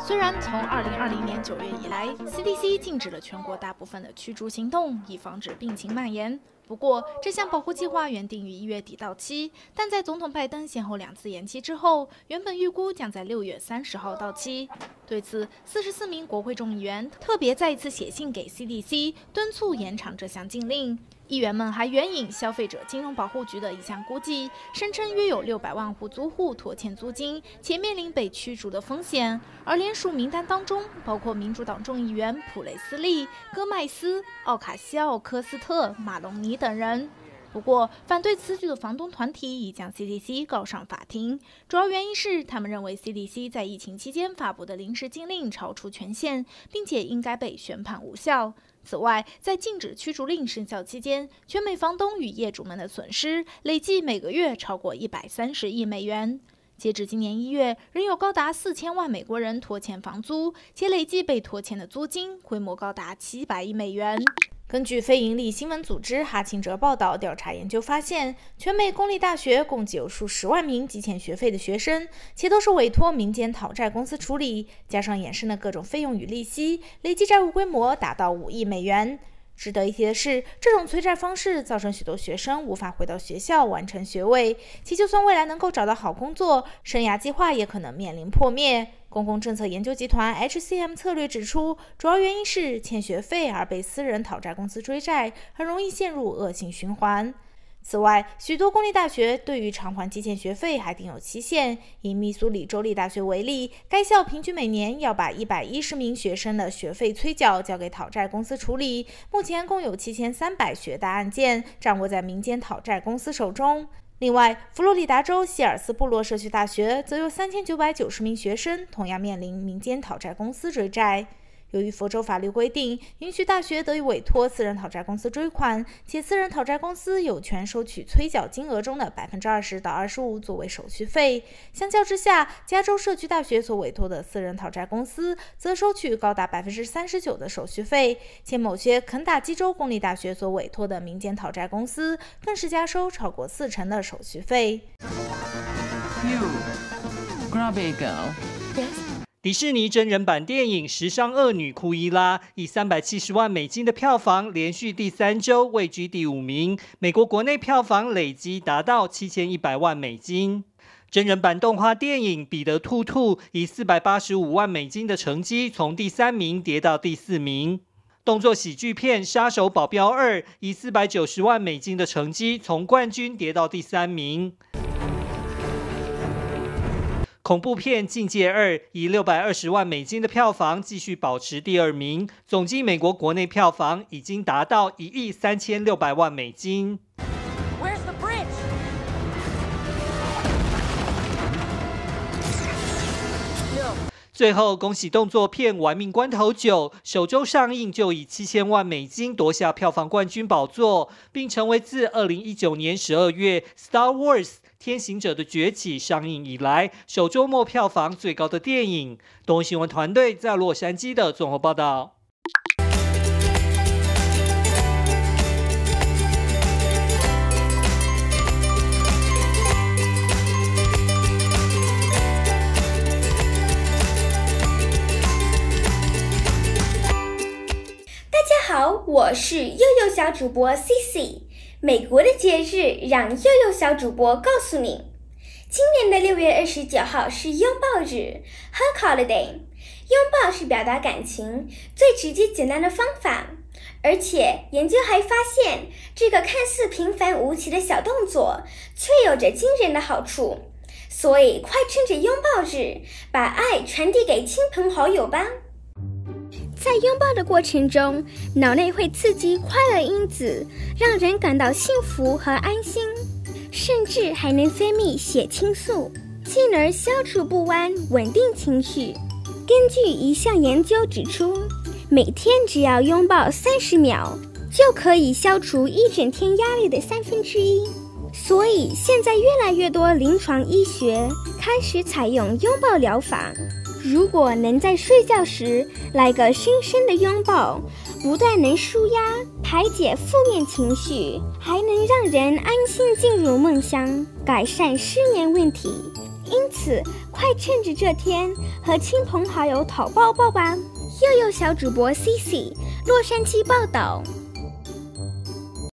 虽然从2020年9月以来 ，CDC 禁止了全国大部分的驱逐行动，以防止病情蔓延。不过，这项保护计划原定于1月底到期，但在总统拜登先后2次延期之后，原本预估将在6月30号到期。对此，44名国会众议员特别再一次写信给 CDC， 敦促延长这项禁令。议员们还援引消费者金融保护局的一项估计，声称约有600万户租户拖欠租金，且面临被驱逐的风险。而联署名单当中，包括民主党众议员普雷斯利、戈麦斯、奥卡西奥·科斯特、马隆尼等人。不过，反对此举的房东团体已将 CDC 告上法庭，主要原因是他们认为 CDC 在疫情期间发布的临时禁令超出权限，并且应该被宣判无效。此外，在禁止驱逐令生效期间，全美房东与业主们的损失累计每个月超过130亿美元。截至今年1月，仍有高达4000万美国人拖欠房租，且累计被拖欠的租金规模高达700亿美元。根据非营利新闻组织哈钦哲报道，调查研究发现，全美公立大学共计有数10万名积欠学费的学生，且都是委托民间讨债公司处理，加上衍生的各种费用与利息，累计债务规模达到5亿美元。值得一提的是，这种催债方式造成许多学生无法回到学校完成学位，其就算未来能够找到好工作，生涯计划也可能面临破灭。公共政策研究集团 HCM 策略指出，主要原因是欠学费而被私人讨债公司追债，很容易陷入恶性循环。此外，许多公立大学对于偿还积欠学费还定有期限。以密苏里州立大学为例，该校平均每年要把110名学生的学费催缴交给讨债公司处理，目前共有7300学贷案件掌握在民间讨债公司手中。另外，佛罗里达州希尔斯部落社区大学则有3990名学生同样面临民间讨债公司追债。由于佛州法律规定，允许大学得以委托私人讨债公司追款，且私人讨债公司有权收取催缴金额中的20%到25%作为手续费。相较之下，加州社区大学所委托的私人讨债公司则收取高达39%的手续费，且某些肯塔基州公立大学所委托的民间讨债公司更是加收超过40%的手续费。 迪士尼真人版电影《时尚恶女库伊拉》以370万美金的票房，连续第3周位居第5名。美国国内票房累积达到7100万美金。真人版动画电影《彼得兔兔》以485万美金的成绩，从第3名跌到第4名。动作喜剧片《杀手保镖2》以490万美金的成绩，从冠军跌到第3名。恐怖片《境界2》以620万美金的票房继续保持第2名，总计美国国内票房已经达到1亿3600万美金。最后，恭喜动作片《玩命关头9》首周上映就以7000万美金夺下票房冠军宝座，并成为自2019年12月《Star Wars：天行者的崛起》上映以来首周末票房最高的电影。东新闻团队在洛杉矶的综合报道。 好，我是悠悠小主播 CC。美国的节日让悠悠小主播告诉你，今年的6月29号是拥抱日 Hug Holiday。拥抱是表达感情最直接简单的方法，而且研究还发现，这个看似平凡无奇的小动作却有着惊人的好处。所以快趁着拥抱日，把爱传递给亲朋好友吧。在拥抱的过程中，脑内会刺激快乐因子，让人感到幸福和安心，甚至还能分泌血清素，进而消除不安，稳定情绪。根据一项研究指出，每天只要拥抱30秒，就可以消除一整天压力的1/3。所以现在越来越多临床医学开始采用拥抱疗法。如果能在睡觉时来个深深的拥抱，不但能舒压排解负面情绪，还能让人安心进入梦乡，改善失眠问题。 因此快趁着这天和亲朋好友讨抱抱吧。悠悠小主播 CC， 洛杉矶报道。